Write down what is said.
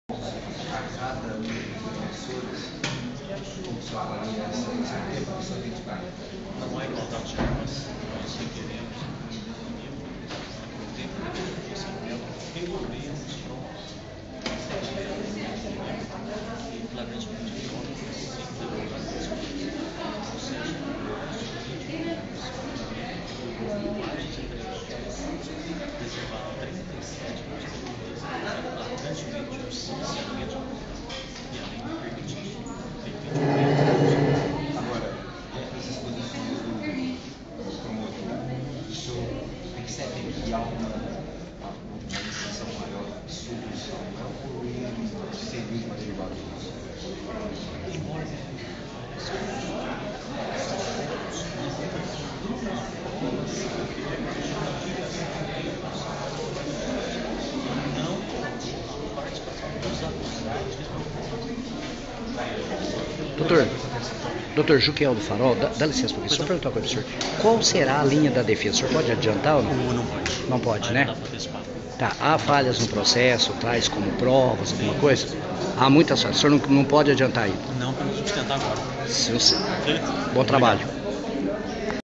A cada um dos professores, como se avalia essa professor de trabalho? Não há igualdade de armas, nós requeremos, o tempo que fosse recolhemos e flagrantemente violento, sem derrotar as coisas. Ou seja, preservaram 37 constituições, flagrantemente oficialmente e além de permitir Agora, essas posições do promotor, o senhor percebe que há uma decisão maior de solução, ou seria uma derivada disso? embora Doutor, doutor Juquiel do Farol, dá licença, porque só perguntar uma coisa pro senhor. Qual será a linha da defesa? O senhor pode adiantar ou não? não pode. Não pode, Não né? dá para antecipar. Tá, há falhas no processo, tais como provas, alguma coisa? Há muitas falhas, o senhor não pode adiantar aí. Não, para sustentar agora. Bom trabalho.